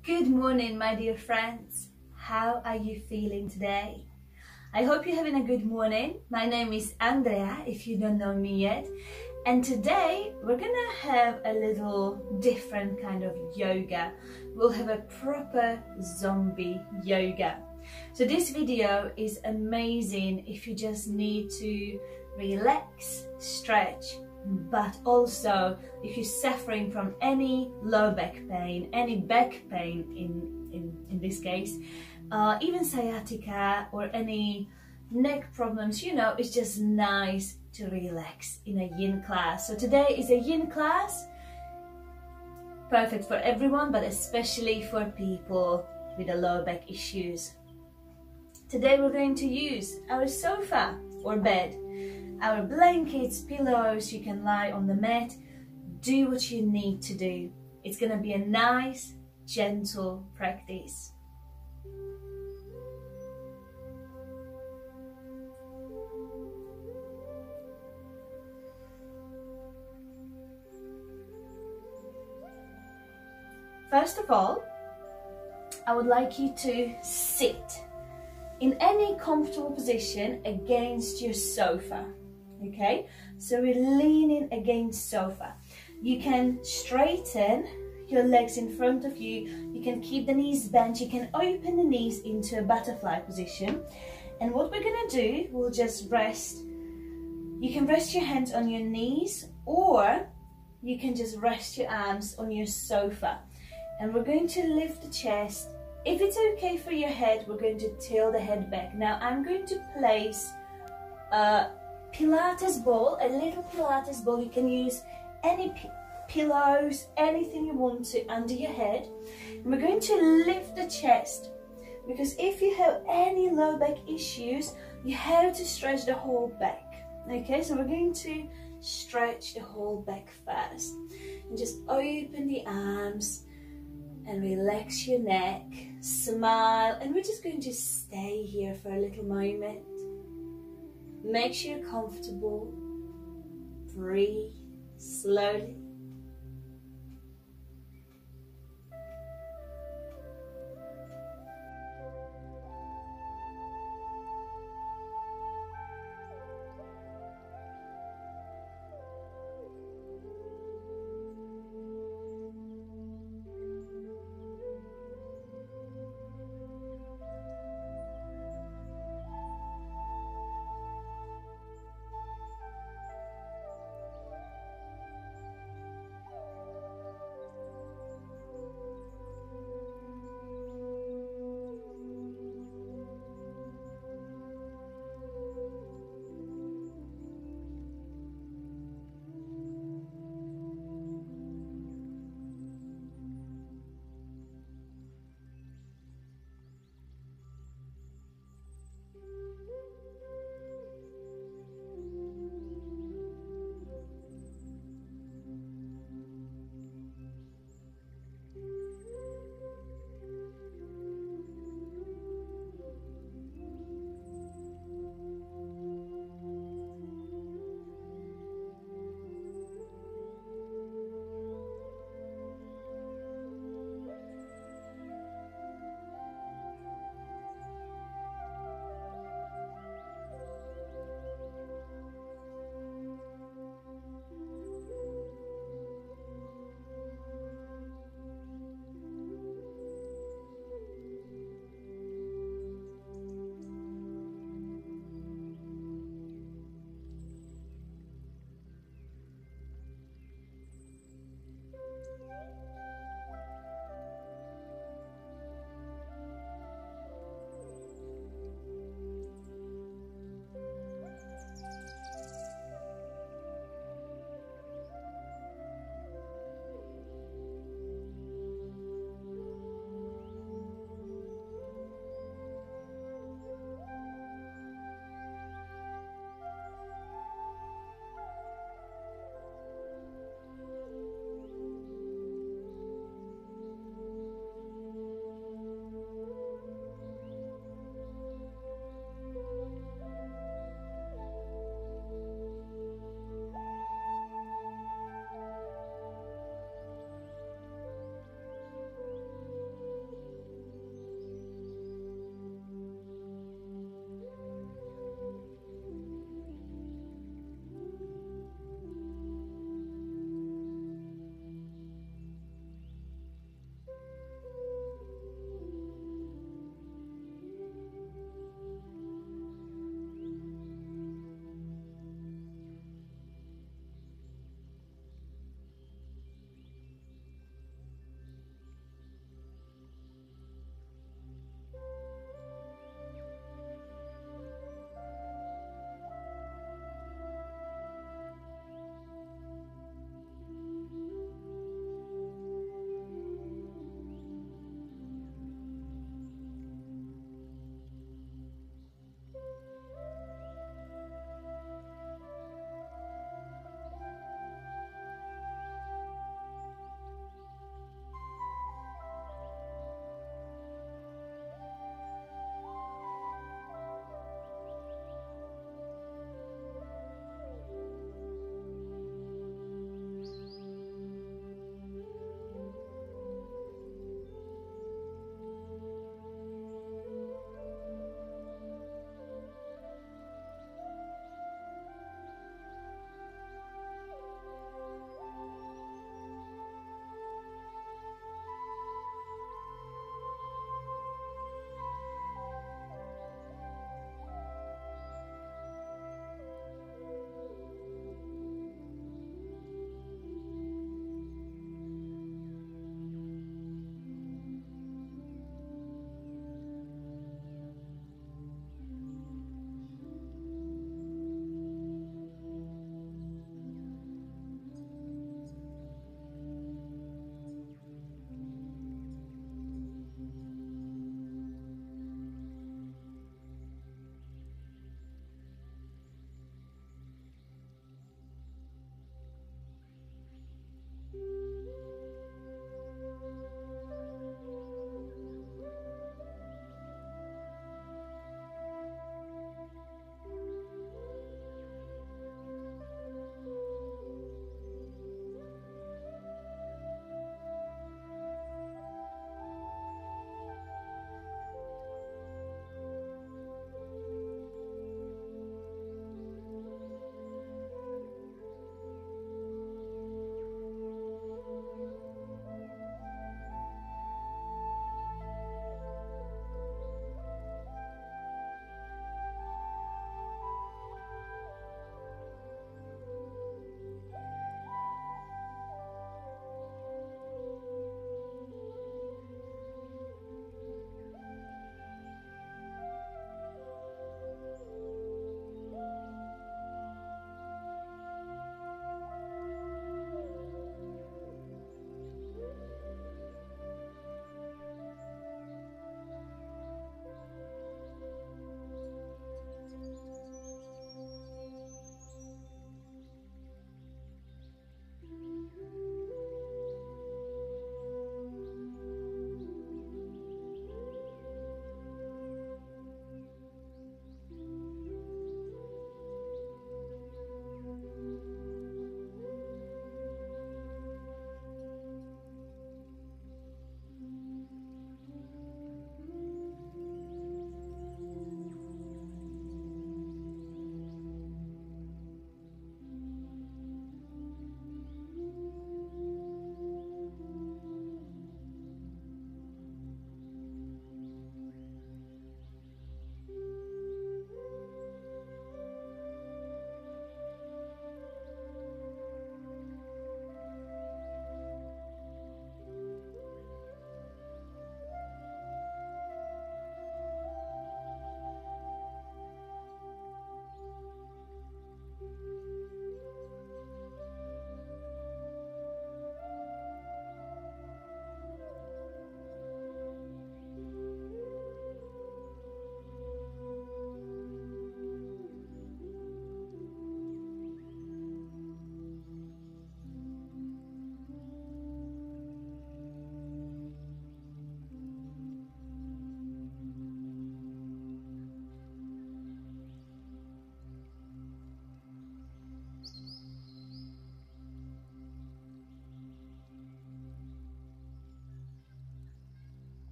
Good morning, my dear friends. How are you feeling today? I hope you're having a good morning. My name is Andrea, if you don't know me yet. And today we're gonna have a little different kind of yoga. We'll have a proper zombie yoga. So this video is amazing if you just need to relax, stretch, but also if you're suffering from any low back pain, any back pain in this case, even sciatica or any neck problems, you know, it's just nice to relax in a yin class. So today is a yin class, perfect for everyone, but especially for people with the low back issues. Today we're going to use our sofa or bed, our blankets, pillows. You can lie on the mat. Do what you need to do. It's going to be a nice, gentle practice. First of all, I would like you to sit in any comfortable position against your sofa, okay? So we're leaning against sofa. You can straighten your legs in front of you. You can keep the knees bent. You can open the knees into a butterfly position. And what we're gonna do, we'll just rest. You can rest your hands on your knees, or you can just rest your arms on your sofa. And we're going to lift the chest. If it's okay for your head, we're going to tilt the head back. Now I'm going to place a Pilates ball, a little Pilates ball. You can use any pillows, anything you want to under your head. And we're going to lift the chest, because if you have any low back issues, you have to stretch the whole back. Okay, so we're going to stretch the whole back first. And just open the arms and relax your neck, smile, and we're just going to stay here for a little moment. Make sure you're comfortable. Breathe slowly.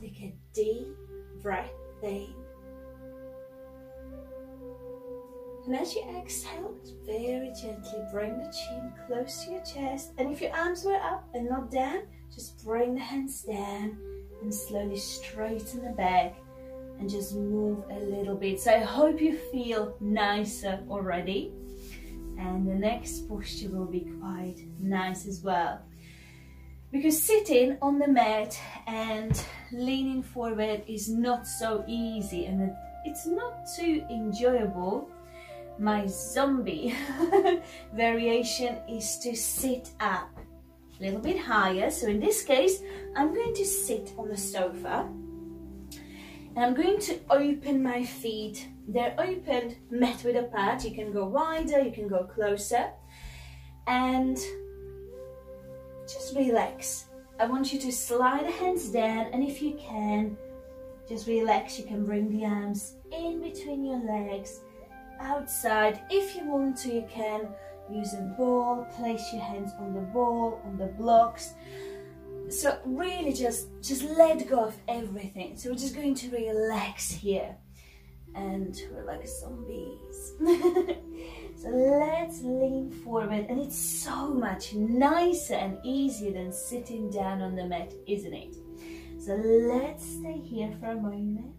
take a deep breath in. And as you exhale, very gently bring the chin close to your chest. And if your arms were up and not down, just bring the hands down and slowly straighten the back and just move a little bit. So I hope you feel nicer already. And the next posture will be quite nice as well. Because sitting on the mat and leaning forward is not so easy and it's not too enjoyable. My zombie variation is to sit up a little bit higher. So in this case, I'm going to sit on the sofa and I'm going to open my feet. They're opened, met with a pad. You can go wider, you can go closer, and just relax. I want you to slide the hands down, and if you can, just relax. You can bring the arms in between your legs, outside. If you want to, you can use a ball, place your hands on the ball, on the blocks. So really just let go of everything. So we're just going to relax here, and we're like zombies. So let's lean forward, and it's so much nicer and easier than sitting down on the mat, isn't it? So let's stay here for a moment.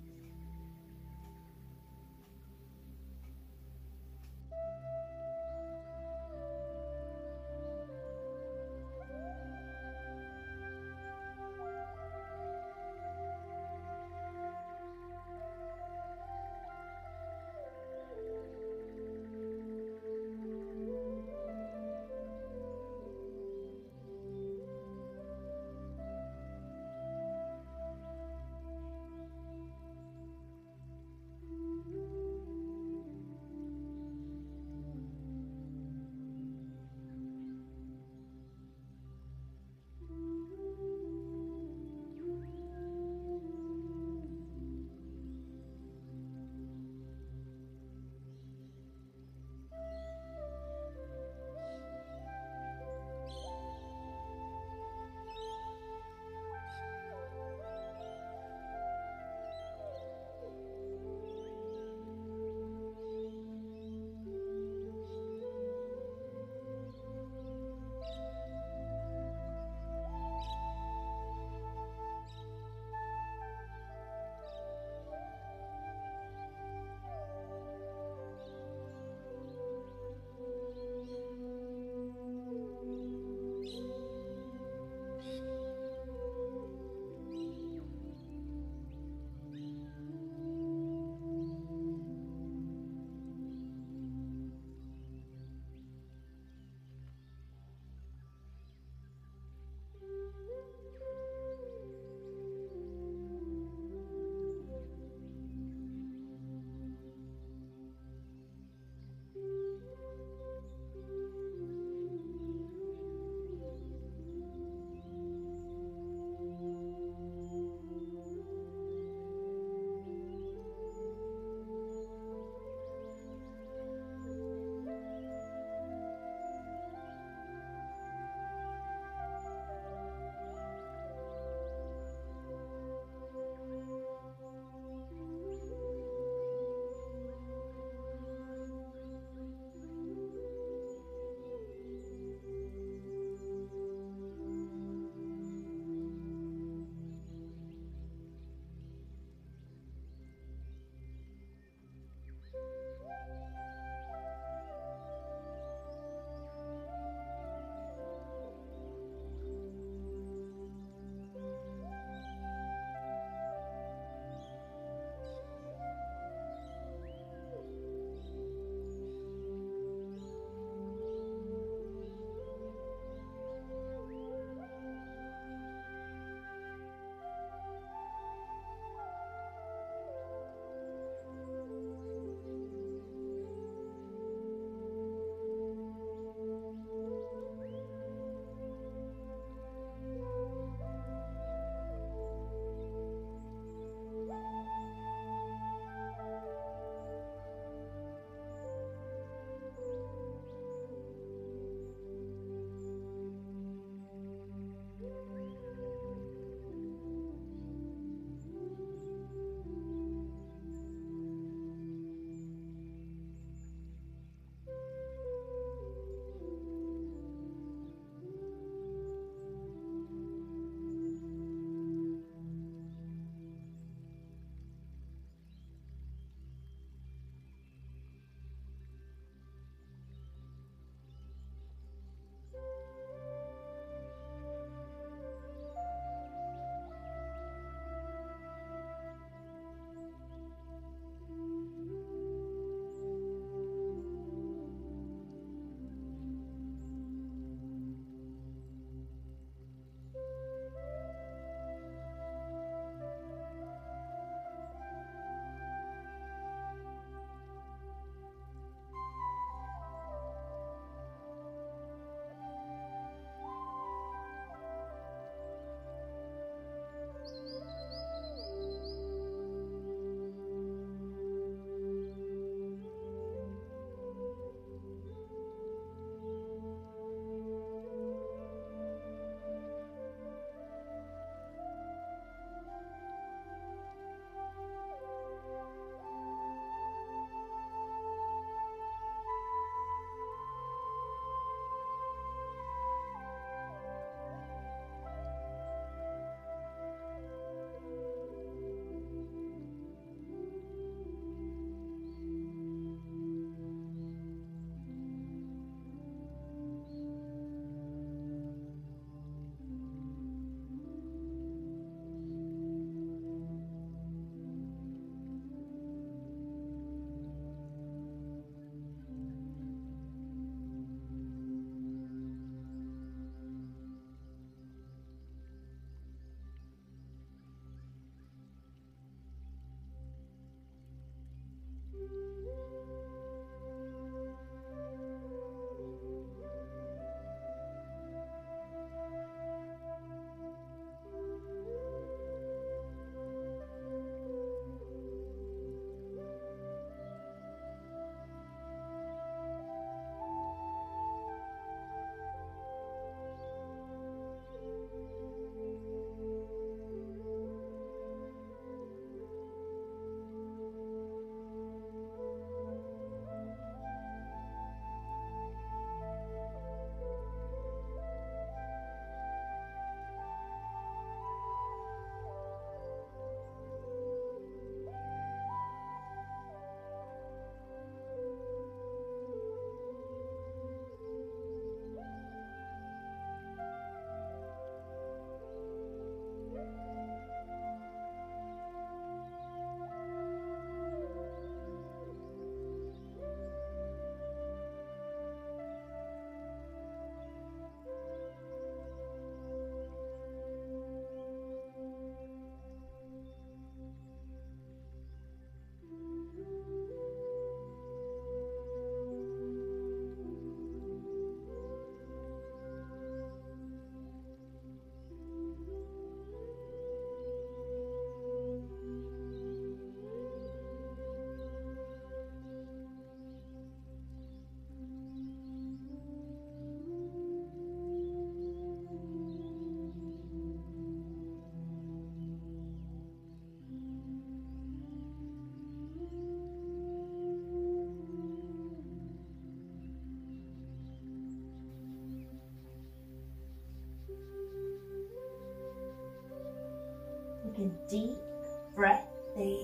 deep breath in.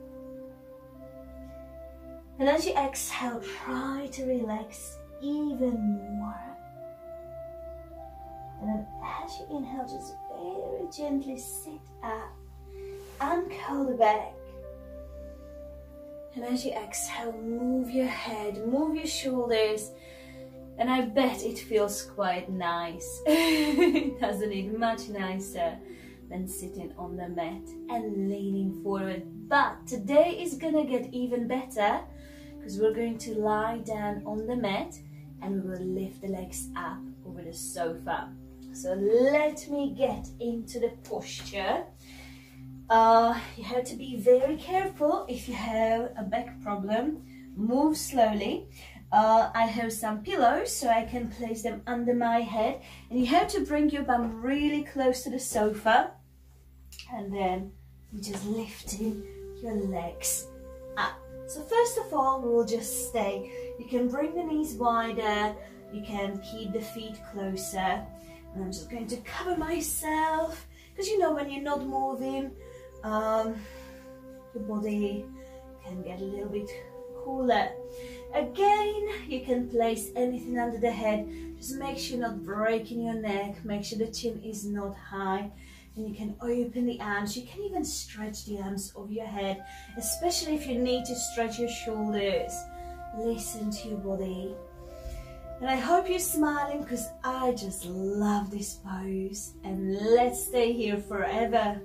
And as you exhale, try to relax even more. And then as you inhale, just very gently sit up and curl the back. And as you exhale, move your head, move your shoulders. And I bet it feels quite nice, doesn't it? Much nicer than sitting on the mat and leaning forward. But today is gonna get even better because we're going to lie down on the mat and we will lift the legs up over the sofa. So let me get into the posture. You have to be very careful if you have a back problem. Move slowly. I have some pillows so I can place them under my head, and you have to bring your bum really close to the sofa, and then you just lifting your legs up. So first of all, we will just stay. You can bring the knees wider, you can keep the feet closer, and I'm just going to cover myself because you know when you're not moving, your body can get a little bit cooler. Again, you can place anything under the head. Just make sure you're not breaking your neck. Make sure the chin is not high. And you can open the arms. You can even stretch the arms over your head, especially if you need to stretch your shoulders. Listen to your body. And I hope you're smiling because I just love this pose. And let's stay here forever.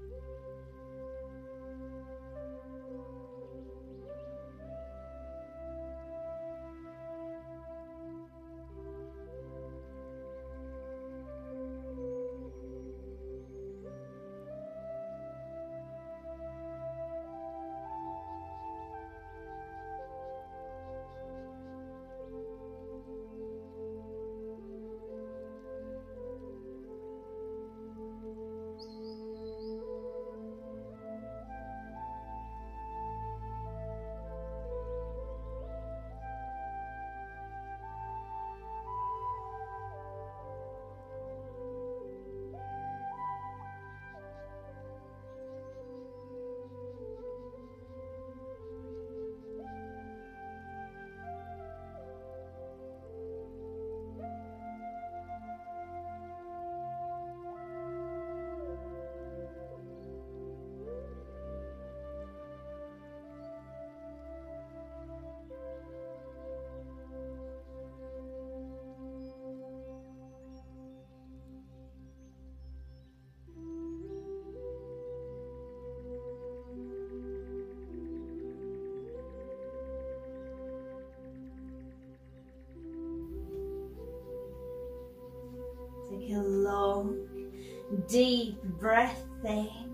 Take a long, deep breath in.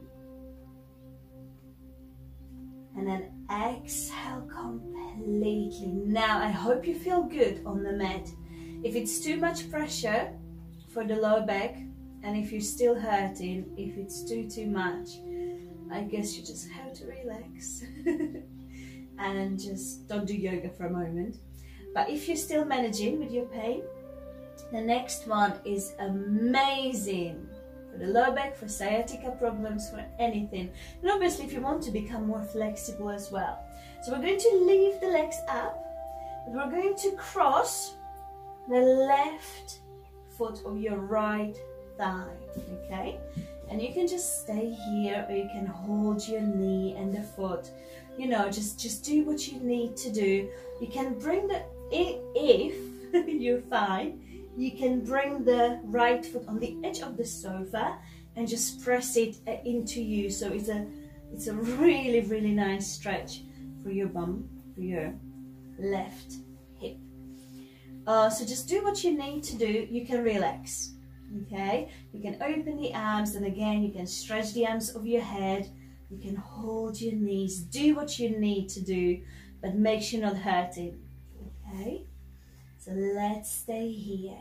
And then exhale completely. Now, I hope you feel good on the mat. If it's too much pressure for the lower back, and if you're still hurting, if it's too much, I guess you just have to relax and just don't do yoga for a moment. But if you're still managing with your pain, the next one is amazing for the lower back, for sciatica problems, for anything. And obviously if you want to become more flexible as well. So we're going to leave the legs up, but we're going to cross the left foot of your right thigh, okay? And you can just stay here, or you can hold your knee and the foot. You know, just do what you need to do. You can bring the, if you're fine, you can bring the right foot on the edge of the sofa and just press it into you. So it's a really, really nice stretch for your bum, for your left hip. So just do what you need to do. You can relax, okay? You can open the arms, and again, you can stretch the arms of your head. You can hold your knees. Do what you need to do, but make sure you're not hurting, okay? So let's stay here.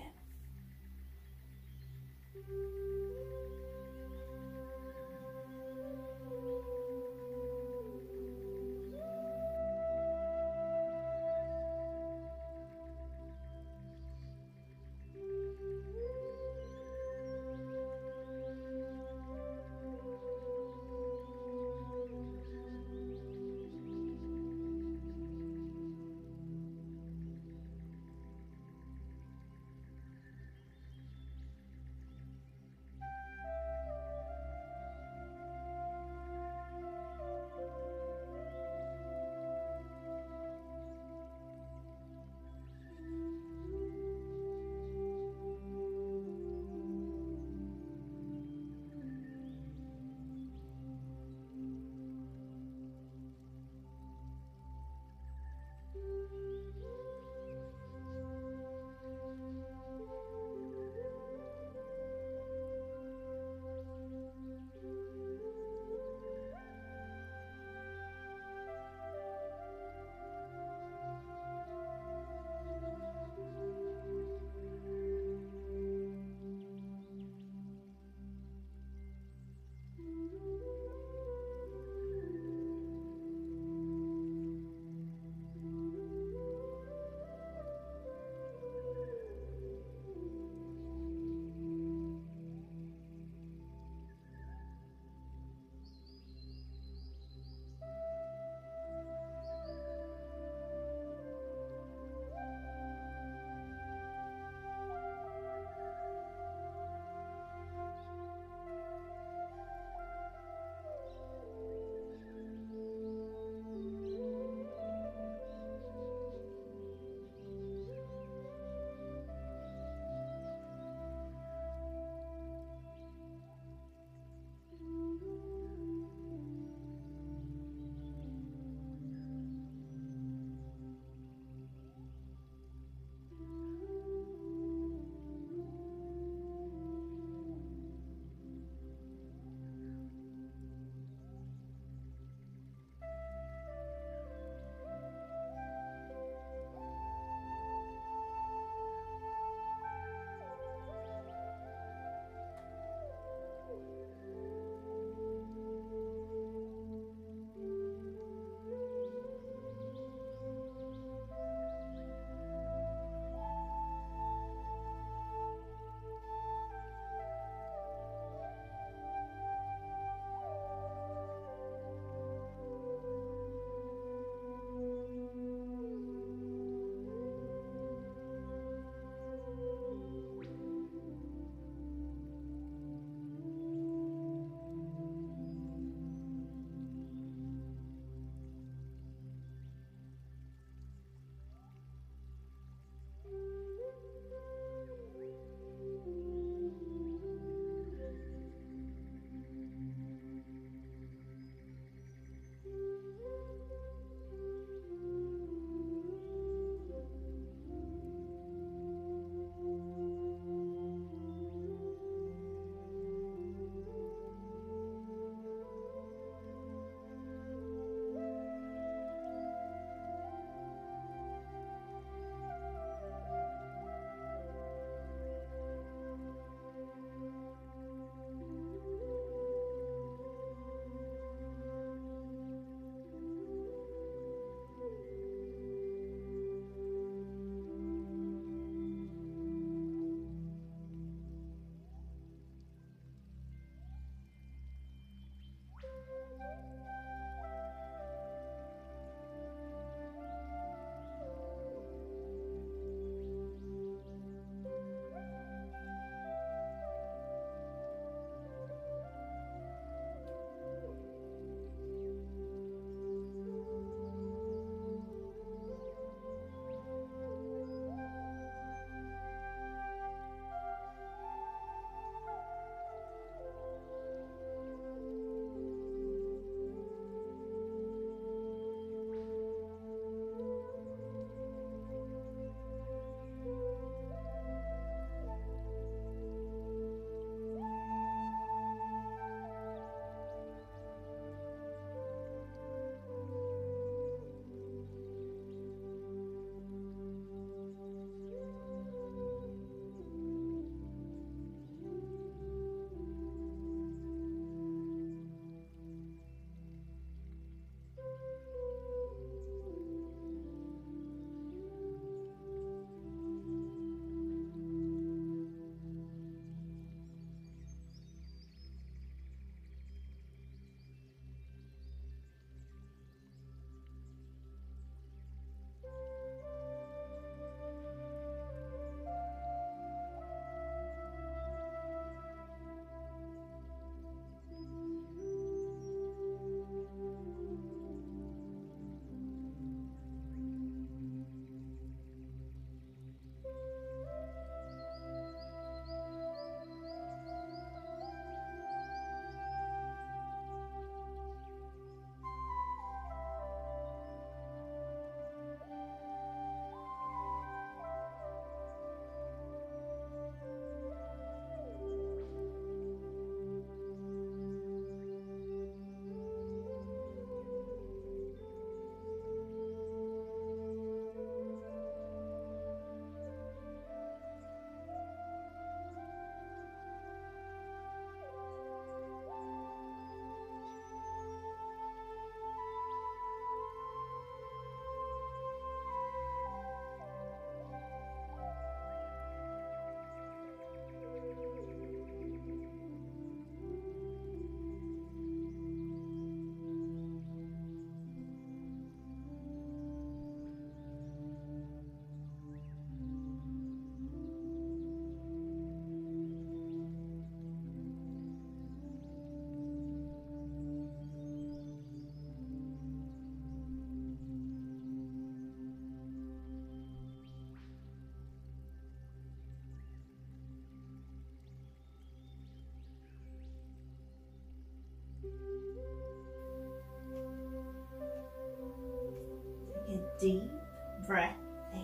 deep breath in.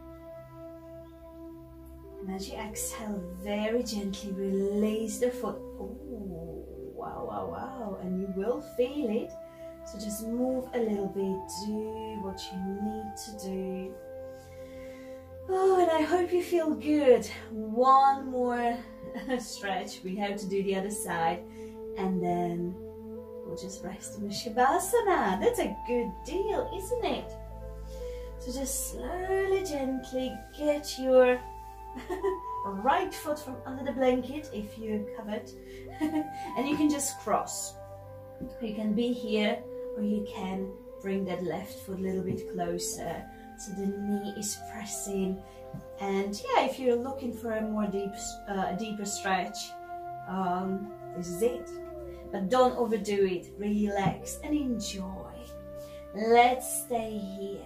And as you exhale, very gently release the foot. Ooh, wow, wow, wow. And you will feel it. So just move a little bit, do what you need to do. Oh, and I hope you feel good. One more stretch. We have to do the other side. And then we'll just rest in the Shavasana. That's a good deal, isn't it? So just slowly, gently get your right foot from under the blanket if you're covered. And you can just cross. You can be here, or you can bring that left foot a little bit closer so the knee is pressing. And yeah, if you're looking for a more deeper stretch, this is it. But don't overdo it. Relax and enjoy. Let's stay here.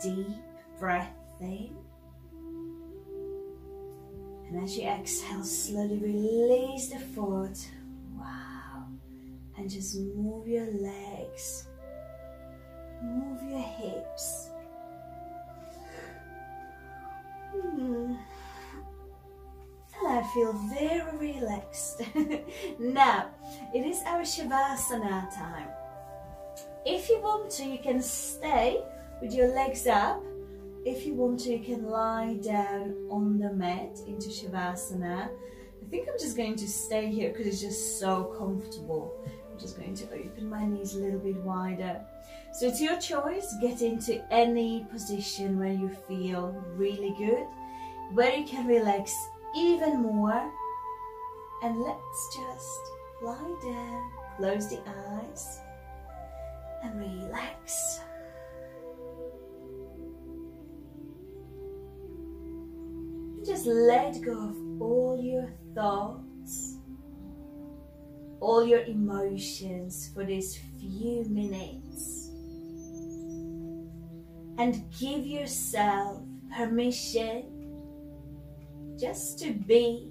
deep breath in. And as you exhale, slowly release the foot. Wow. And just move your legs. Move your hips. And I feel very relaxed. Now, it is our Shavasana time. If you want to, you can stay with your legs up. If you want to, you can lie down on the mat into Shavasana. I think I'm just going to stay here because it's just so comfortable. I'm just going to open my knees a little bit wider. So it's your choice. Get into any position where you feel really good, where you can relax even more. And let's just lie down, close the eyes, and relax. Just let go of all your thoughts, all your emotions for these few minutes. And give yourself permission just to be.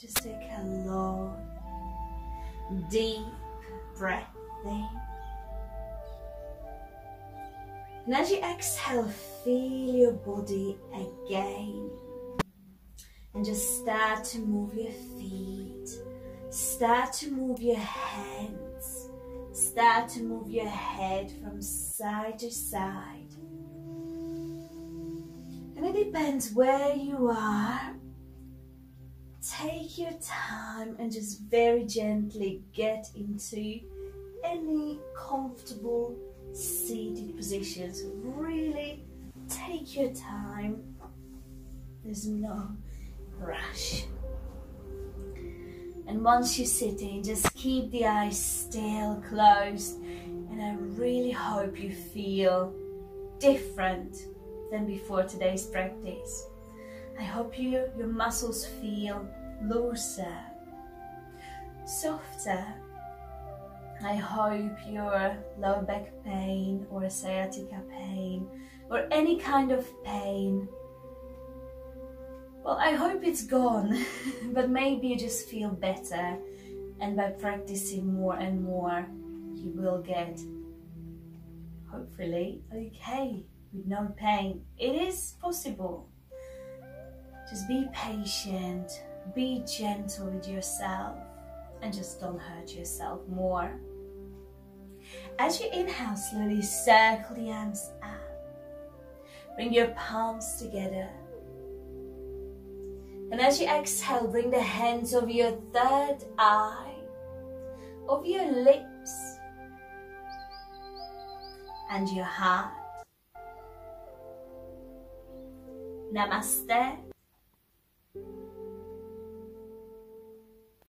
Just take a long, deep breath in. And as you exhale, feel your body again. And just start to move your feet. Start to move your hands. Start to move your head from side to side. And it depends where you are. Take your time and just very gently get into any comfortable seated positions. Really take your time. There's no rush. And once you're sitting, just keep the eyes still closed. And I really hope you feel different than before today's practice. I hope your muscles feel looser, softer. I hope your lower back pain or sciatica pain or any kind of pain, well, I hope it's gone, but maybe you just feel better, and by practicing more and more, you will get, hopefully, okay, with no pain. It is possible. Just be patient, be gentle with yourself, and just don't hurt yourself more. As you inhale, slowly circle the arms up. Bring your palms together. And as you exhale, bring the hands over your third eye, over your lips, and your heart. Namaste.